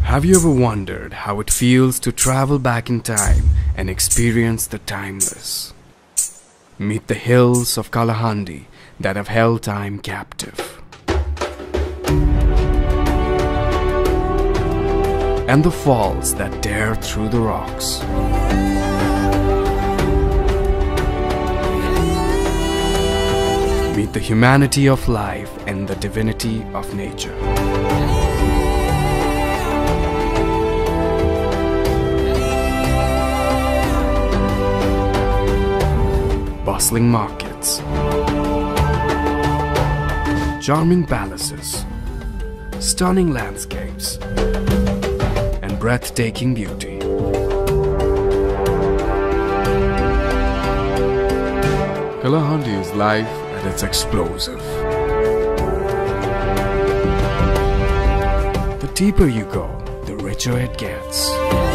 Have you ever wondered how it feels to travel back in time and experience the timeless? Meet the hills of Kalahandi that have held time captive, and the falls that dare through the rocks. Meet the humanity of life and the divinity of nature. Bustling markets, charming palaces, stunning landscapes, and breathtaking beauty. Kalahandi is life at its explosive. The deeper you go, the richer it gets.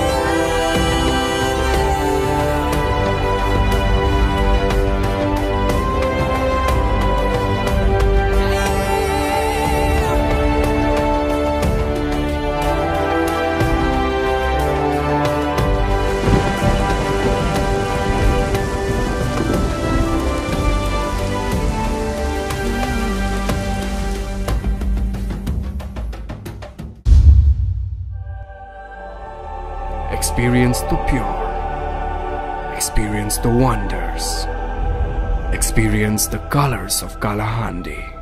Experience the pure, experience the wonders, experience the colors of Kalahandi.